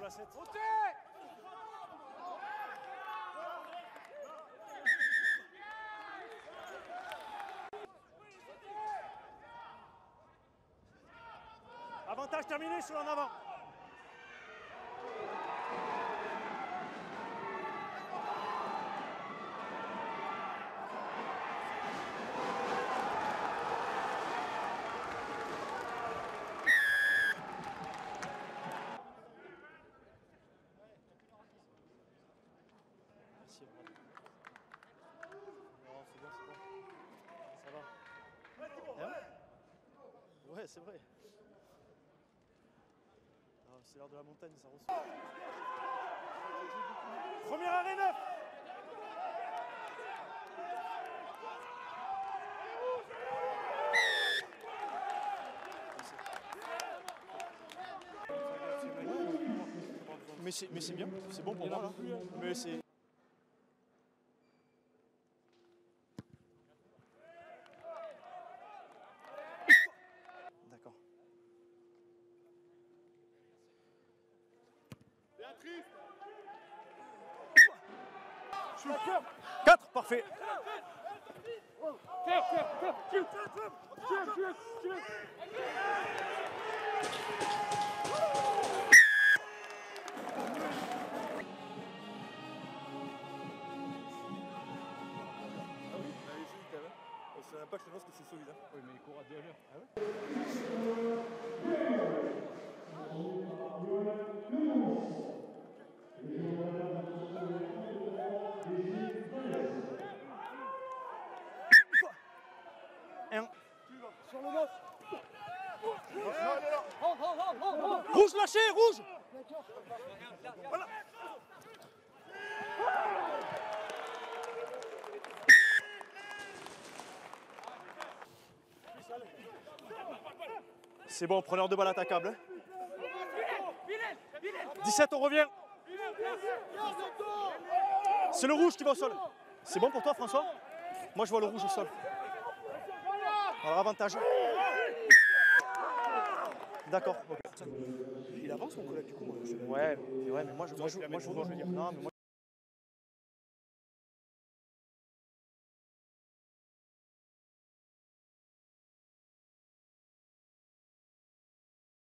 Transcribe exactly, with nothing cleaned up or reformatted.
à sept. Avantage terminé sur en avant. Merci. Non, c'est bon, c'est bon. Ça va. Eh ouais, ouais c'est vrai. C'est l'heure de la montagne, ça reçoit. Premier arrêt neuf. Mais c'est mais c'est bien, c'est bon pour moi là. Mais c'est. D'accord. Béatrice. quatre, parfait. C'est un impact, je pense que c'est solide. Hein. Oui, mais il court à deux à l'heure. Ah ouais? Un. Sur le neuf. Rouge lâché, rouge. Voilà. C'est bon, preneur de balle attaquable. Hein. dix-sept, on revient. C'est le rouge qui va au sol. C'est bon pour toi, François? Moi, je vois le rouge au sol. Alors, avantage. D'accord. Okay. Il avance mon collègue du coup. Moi, je... Ouais, ouais, mais moi, je, moi, je, moi, je, moi, je veux dire. Non, mais moi,